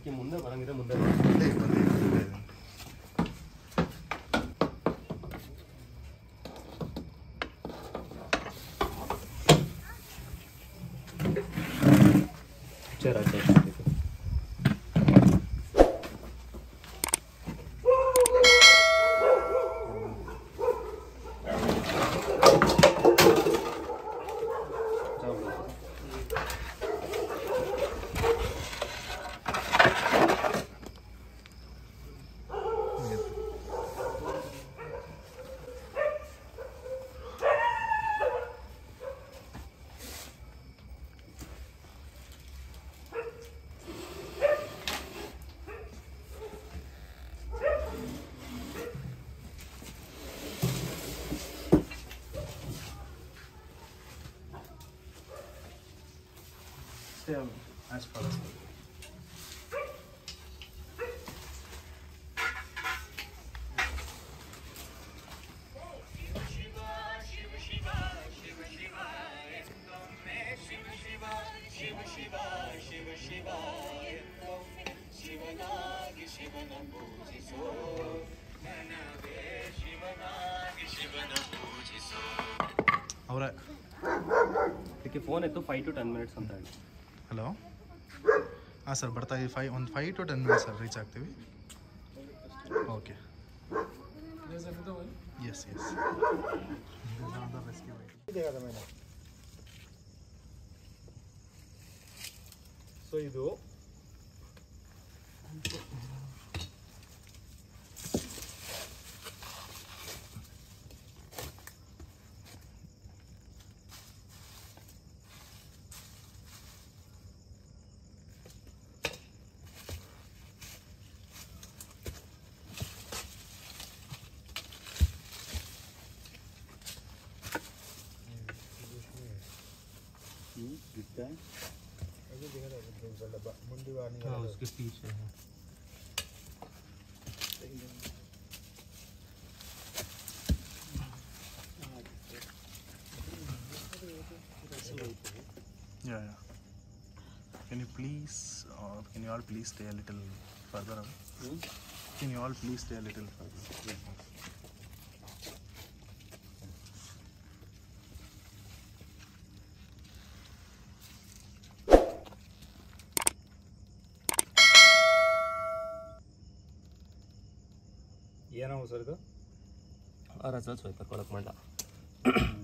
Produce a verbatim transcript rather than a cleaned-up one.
ಅದಕ್ಕೆ ಮುಂದೆ ಬರಂಗಿದೆ ಮುಂದೆ ಬಂದೇ ಬಂದೇ ಬಂದೇ ಚರ as far as ಅವರೇ ಇದಕ್ಕೆ ಫೋನ್ ಇತ್ತು ಫೈವ್ ಟು ಟೆನ್ ಮಿನಿಟ್ಸ್ ಅಂತ ಹೇಳಿ. ಹಲೋ ಹಾಂ ಸರ್ ಬರ್ತಾ ಇದ್ದೀವಿ ಫೈ ಒಂದು five to ten minutes sir reach ಆಗ್ತೀವಿ. ಓಕೆ ಎಸ್ ಎಸ್ ಸೊ ಇದು दिखता है हाँ उसके पीछे है yeah yeah can you please or can you all please stay a little further away? Hmm? Can you all please stay a little further? Yeah. ಏನೋ sir ಇದು ರಸಲ್ ಸ್ವೈಪರ್ ಕೊಳಕ್ ಮಾಡಲ